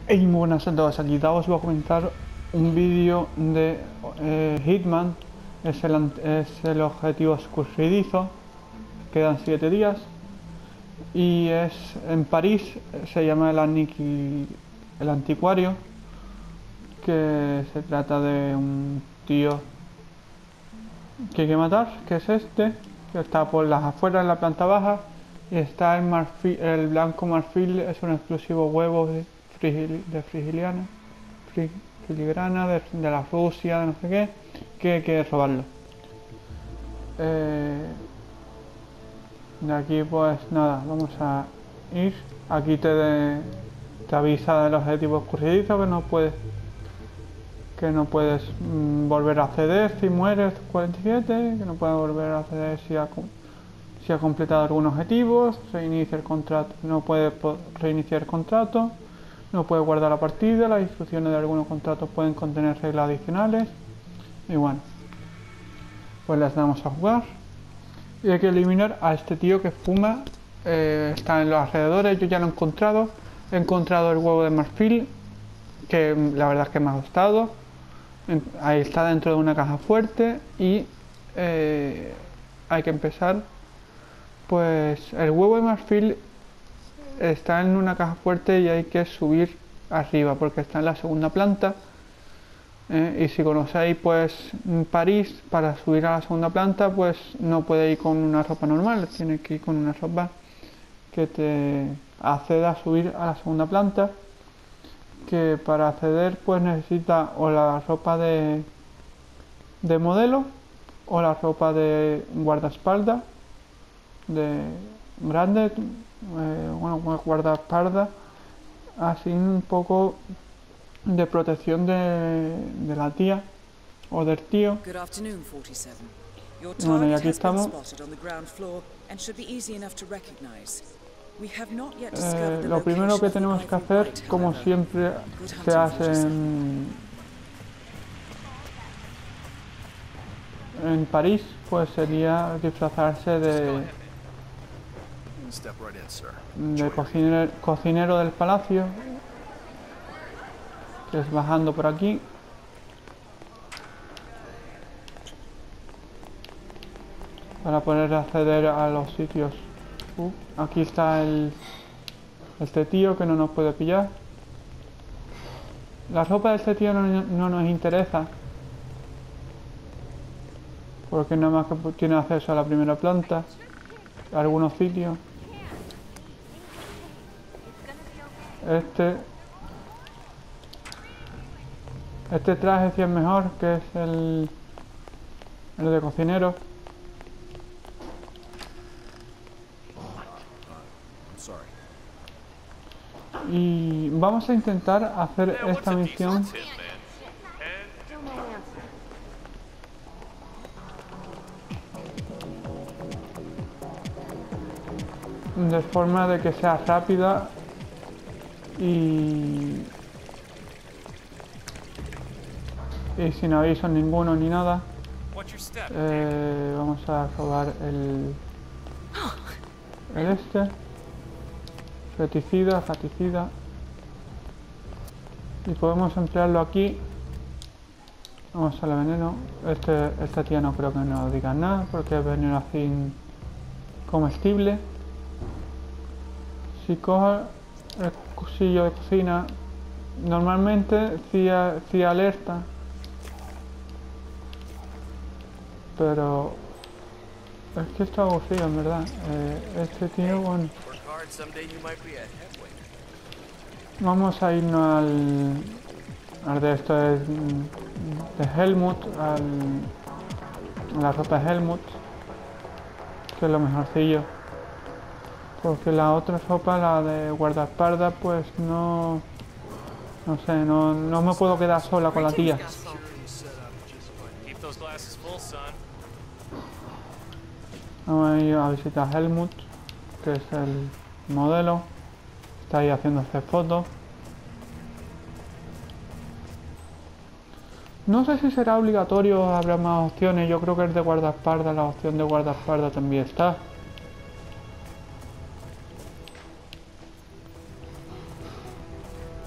Hey, muy buenas a todos, aquí os voy a comentar un vídeo de Hitman. Es el objetivo escurridizo, quedan 7 días y es en París. Se llama el Anticuario, que se trata de un tío que hay que matar, que es este, que está por las afueras en la planta baja, y está el blanco marfil. Es un exclusivo huevo de filigrana de la Rusia, de no sé qué, que hay que robarlo. De aquí pues nada, vamos a ir. Aquí te avisa del objetivo escurridizo, que no puedes volver a acceder si mueres 47, que no puedes volver a acceder si ha completado algún objetivo, reinicia el contrato, no puede reiniciar el contrato, no puede guardar la partida, las instrucciones de algunos contratos pueden contener reglas adicionales. Y bueno, pues las damos a jugar. Y hay que eliminar a este tío que fuma. Está en los alrededores, yo ya lo he encontrado. He encontrado el huevo de marfil, que la verdad es que me ha gustado. Ahí está dentro de una caja fuerte y hay que empezar. Pues el huevo de marfil está en una caja fuerte y hay que subir arriba porque está en la segunda planta. Y si conocéis pues París, para subir a la segunda planta pues no puede ir con una ropa normal, tiene que ir con una ropa que te acceda a subir a la segunda planta, que para acceder pues necesita o la ropa de modelo o la ropa de guardaespaldas de grande, guardaespaldas así un poco de protección de la tía o del tío. Bueno, y aquí estamos. Lo primero que tenemos que hacer, como siempre se hace en París, pues sería disfrazarse de cocinero del palacio, que es bajando por aquí. Para poder acceder a los sitios. Aquí está este tío que no nos puede pillar. La ropa de este tío no nos interesa, porque nada más que tiene acceso a la primera planta, a algunos sitios. Este traje sí es mejor, que es el de cocinero. Y vamos a intentar hacer esta misión de forma de que sea rápida y sin aviso ninguno ni nada. Vamos a robar el feticida y podemos emplearlo aquí. Vamos al veneno. Esta tía no creo que nos diga nada porque es veneno así comestible. Si coge el cuchillo de cocina, normalmente sí alerta, pero es que está aburrido en verdad. Este tío, bueno, vamos a irnos al de esto de Helmut, a la ropa de Helmut, que es lo mejorcillo, porque la otra ropa, la de guardaespaldas, pues no sé, no me puedo quedar sola con la tía. Vamos a ir a visitar a Helmut, que es el modelo. Está ahí haciéndose fotos. No sé si será obligatorio o habrá más opciones. Yo creo que es de guardaespaldas, la opción de guardaespaldas también está.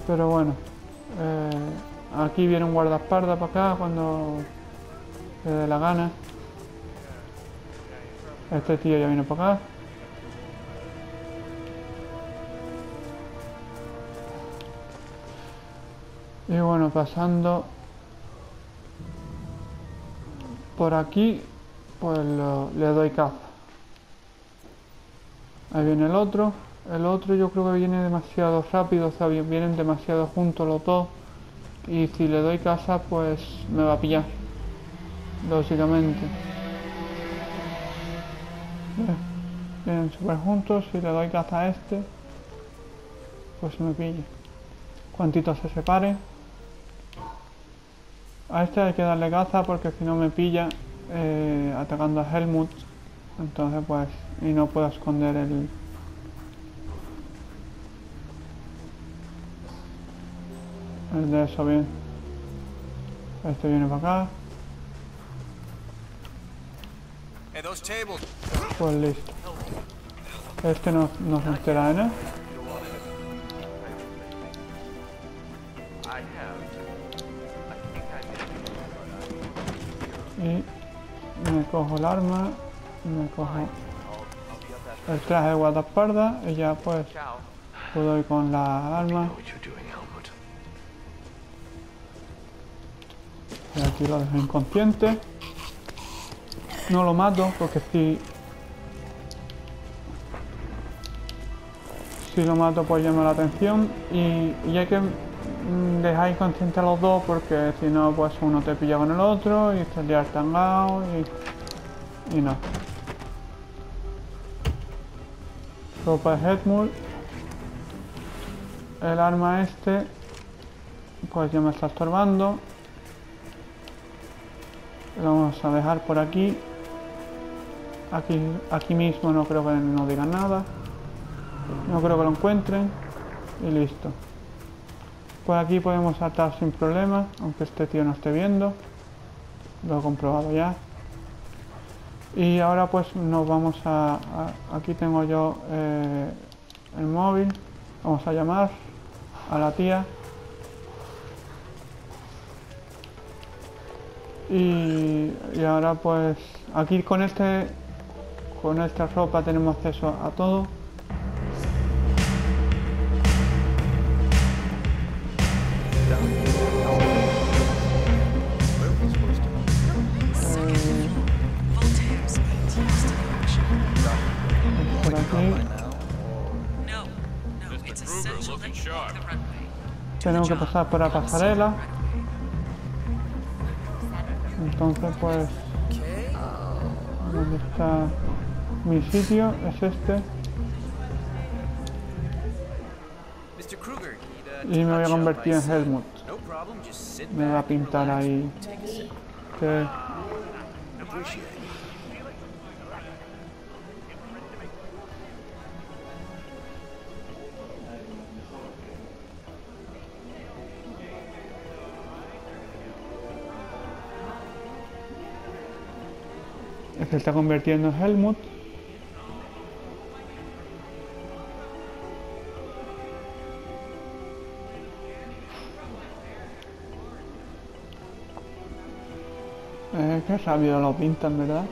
Pero bueno, aquí viene un guardaespaldas para acá cuando le dé la gana. Este tío ya viene para acá. Y bueno, pasando por aquí, pues le doy caza. Ahí viene el otro. El otro yo creo que viene demasiado rápido, o sea, vienen demasiado juntos los dos. Y si le doy caza, pues me va a pillar. Lógicamente. Vienen súper juntos. Si le doy caza a este, pues me pilla. Cuantito se separe. A este hay que darle caza porque si no me pilla atacando a Helmut. Entonces pues, y no puedo esconder el de eso bien. Este viene para acá. Pues listo. Este no se entera de nada. Y me cojo el arma, me cojo el traje de guardaespaldas y ya pues puedo ir con la arma. Y aquí lo dejo inconsciente. No lo mato porque si lo mato pues llama la atención y hay que dejar inconsciente a los dos porque si no pues uno te pilla con el otro y te lias tangado y no. Ropa de Helmut. El arma este pues ya me está estorbando. Lo vamos a dejar por aquí. Aquí mismo no creo que nos digan nada. No creo que lo encuentren. Y listo. Pues aquí podemos saltar sin problema, aunque este tío no esté viendo. Lo he comprobado ya. Y ahora pues nos vamos aquí tengo yo el móvil. Vamos a llamar a la tía. Y ahora pues aquí con esta ropa tenemos acceso a todo. Por aquí tenemos que pasar por la pasarela. Entonces pues ¿dónde está mi sitio? Es este. Y me voy a convertir en Helmut. Me va a pintar ahí. Se está convirtiendo en Helmut. Qué rápido lo pintan, ¿verdad?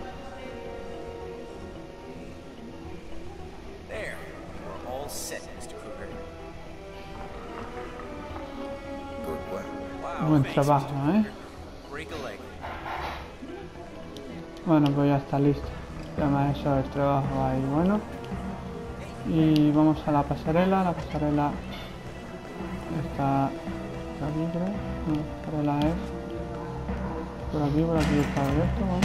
Buen trabajo, ¿eh? Bueno, pues ya está listo. Ya me ha hecho el trabajo ahí, bueno. Y vamos a la pasarela. La pasarela está aquí, creo. No, la pasarela es por aquí está abierto, vamos.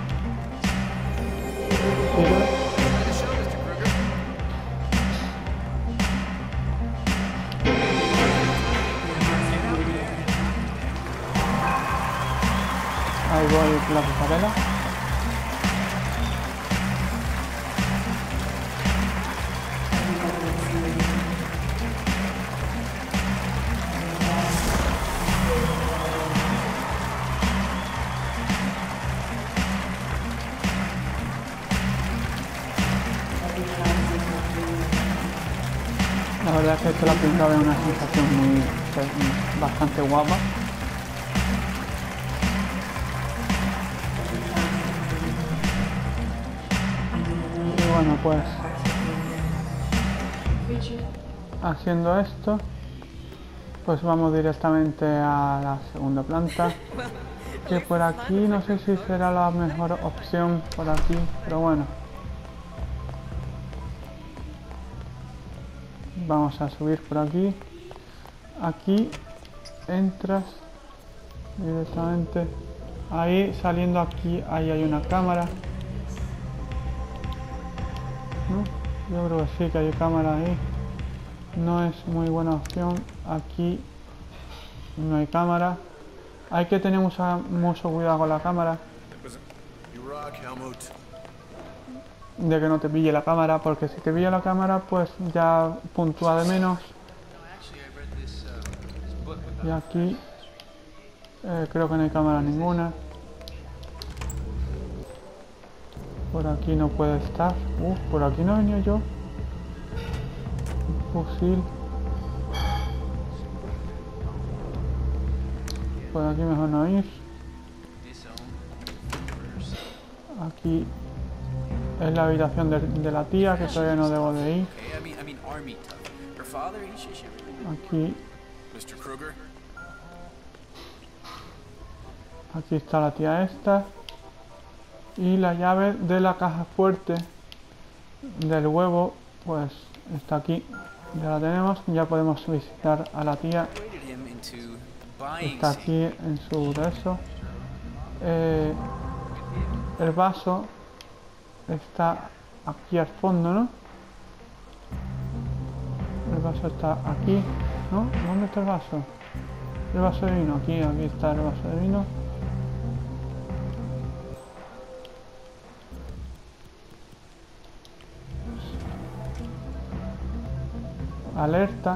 Ahí voy por la pasarela. La verdad es que esto lo ha pintado en una sensación bastante guapa. Y bueno, pues haciendo esto, pues vamos directamente a la segunda planta. Que por aquí no sé si será la mejor opción por aquí, pero bueno. Vamos a subir por aquí. Aquí entras directamente. Ahí saliendo aquí, ahí hay una cámara. ¿No? Yo creo que sí que hay cámara ahí. No es muy buena opción. Aquí no hay cámara. Hay que tener mucho cuidado con la cámara. De que no te pille la cámara, porque si te pilla la cámara, pues ya puntúa de menos. Y aquí creo que no hay cámara ninguna. Por aquí no puede estar. Por aquí no venía yo. Un fusil. Por aquí mejor no ir. Aquí es la habitación de la tía, que todavía no debo de ir. Aquí. Aquí está la tía esta. Y la llave de la caja fuerte del huevo, pues está aquí. Ya la tenemos. Ya podemos visitar a la tía. Está aquí en su beso. El vaso está aquí al fondo, ¿no? El vaso está aquí, ¿no? ¿Dónde está el vaso? El vaso de vino, aquí está el vaso de vino. Alerta.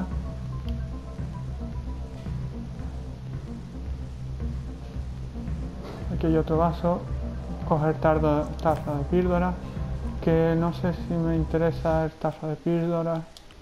Aquí hay otro vaso. Coger taza de píldora. Que no sé si me interesa el taza de píldora.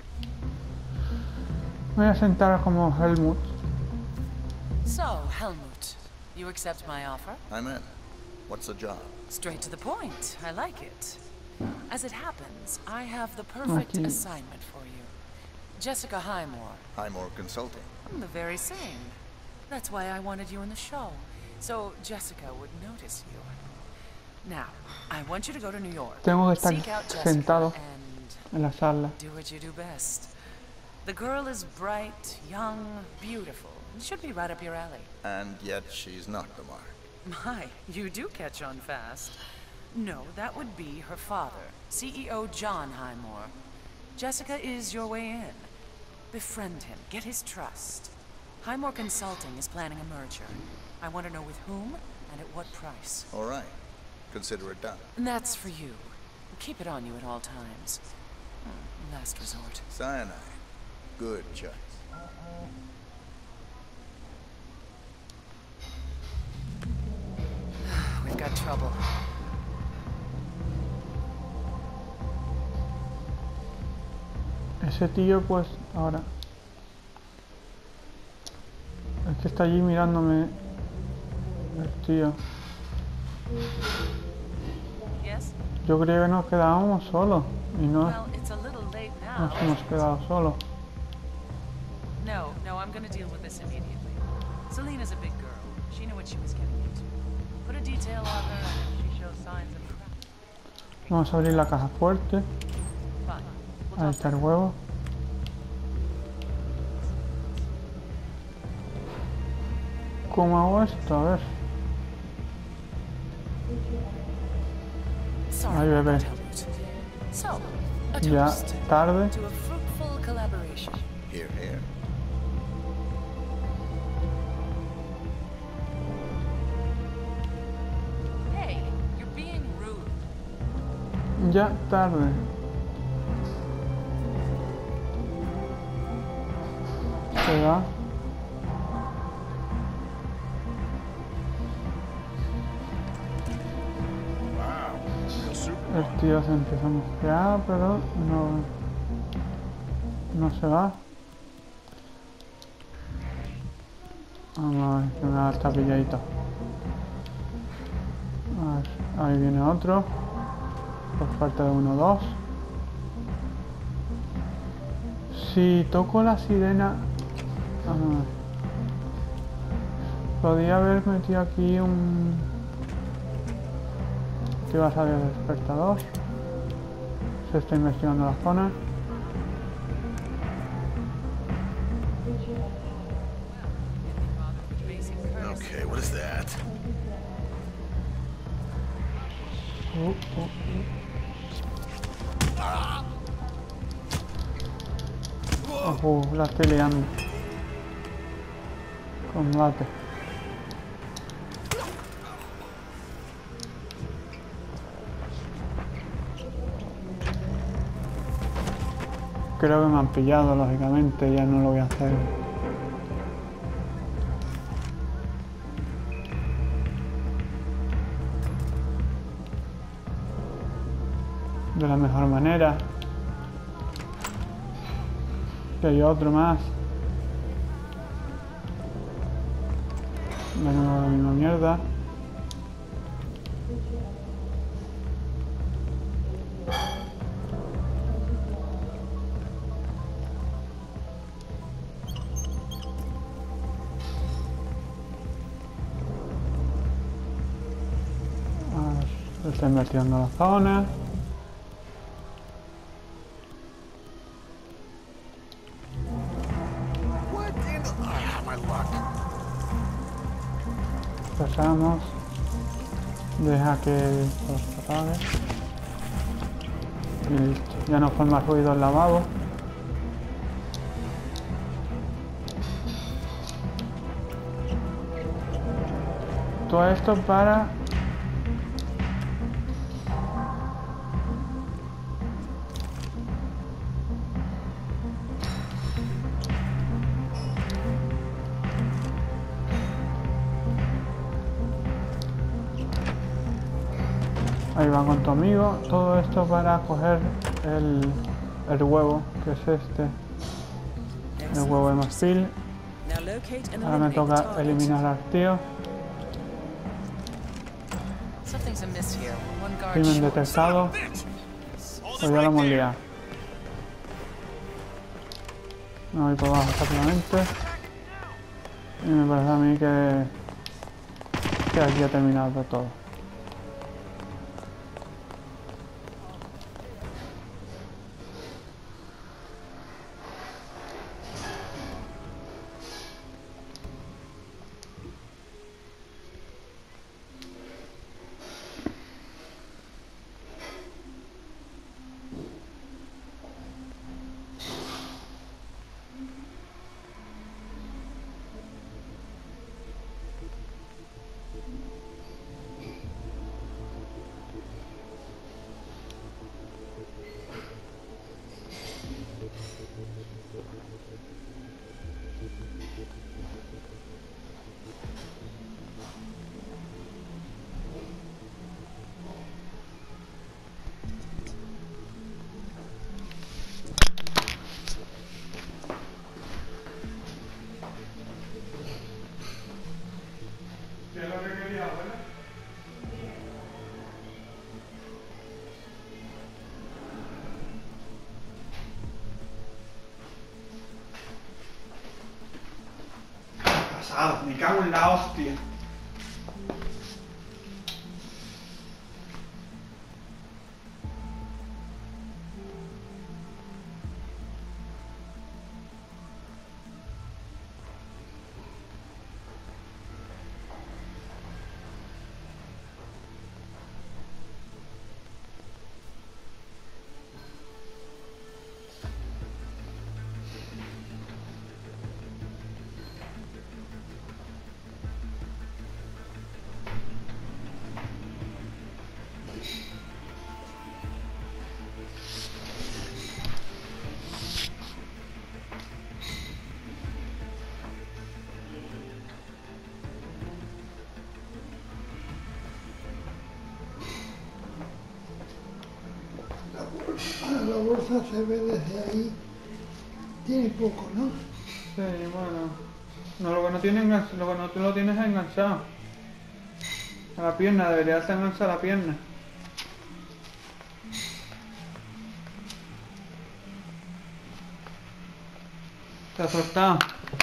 Me voy a sentar como Helmut. So, Helmut, you accept my offer? I'm in. What's the job? Straight to the point. I like it. As it happens, I have the perfect assignment for you. Jessica Highmore. Highmore Consulting. The very same. That's why I wanted you in the show. So Jessica would notice you. Now, I want you to go to New York. Tengo que estar seek out Jessica sentado and en la sala. do what you do best. The girl is bright, young, beautiful. It should be right up your alley. And yet she's not the mark. My, you do catch on fast. No, that would be her father, CEO John Highmore. Jessica is your way in. Befriend him, get his trust. Highmore Consulting is planning a merger. I want to know with whom and at what price. All right. Consider it done. And that's for you. Keep it on you at all times. Last resort. Cyanide. Good choice. We've got trouble. Ese tío, pues, ahora... Es que está allí mirándome el tío. Yes? Yo creía que nos quedábamos solos. Y no Well, it's a little late now. nos hemos quedado solos. No, I'm gonna deal with this immediately. Selena's a big girl. She knew what she was getting into. Put a detail on her and if she shows signs of crap. Vamos a abrir la caja fuerte. Fine. We'll Ahí talk está el huevo. ¿Cómo hago esto? A ver. Sorry, Ay, bebé. Helmut. So, a Ya toast tarde. to a fruitful collaboration. Here, here. Hey, you're being rude. Ya tarde. Se va. El tío se empieza a mosquear, pero no se va. Vamos a ver, que me da esta pilladito. A ver, ahí viene otro. Por falta de 1 2. Si toco la sirena... Vamos a ver. Podría haber metido aquí un... Aquí va a salir el despertador. Se está investigando la zona. Okay, what is that? La estoy liando. Combate. Creo que me han pillado, lógicamente, ya no lo voy a hacer. De la mejor manera. Que hay otro más. De nuevo la misma mierda. Se está investigando la zona. Pasamos. Deja que los apague. Y listo. Ya no forma ruido el lavabo. Todo esto para... Ahí va con tu amigo. Todo esto para coger el huevo, que es este. El huevo de marfil. Ahora me toca eliminar al tío. Crimen detectado. Pues ya lo hemos liado. Me voy por abajo rápidamente. Y me parece a mí que aquí ha terminado todo. Me cago en la hostia. La bolsa se ve desde ahí. Tiene poco, ¿no? Sí, bueno, No, lo que no tiene lo que no te lo tienes enganchado. A la pierna, debería estar enganchada a la pierna. Te ha soltado.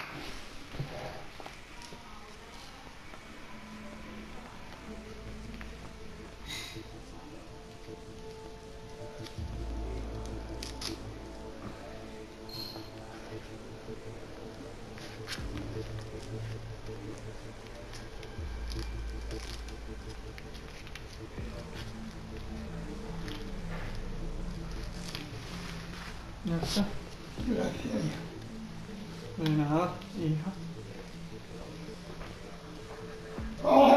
Ya está. Gracias. De nada, hija. ¡Oh!